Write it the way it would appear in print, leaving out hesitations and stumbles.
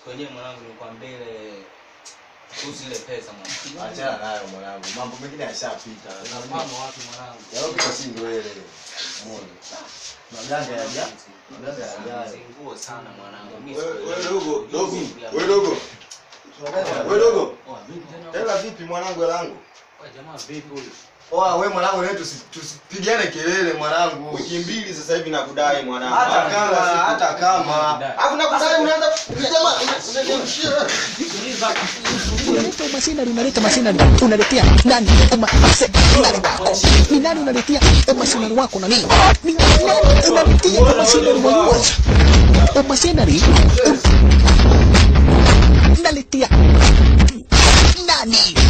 Kwenye mwanangu nikwambie kuhusu ile pesa mwanangu. Achana nayo mwanangu. Mambo mengine yashapita. Na mama wapi mwanangu? Yao kwa si ndio ile. Muone. Maganga ya jana. Maganga ya jana. Nguo sana mwanangu. Wewe dogo. Wewe dogo. Hela vipi mwanangu langu? Wewe jamaa vipi huyu? Oa wewe mwanangu leo tusipigane kelele mwanangu. Wiki mbili sasa hivi nakudai mwanangu. Hata kama. Alafu nakudai unaanza jamaa unaniamshia. Unaleta masinari, unaleta masinari. Unaletea nani? Masinari wako. Ni nani unaletea masinari wako na nini? Ni nani unaletea masinari wako? Masinari. Unaletea nani?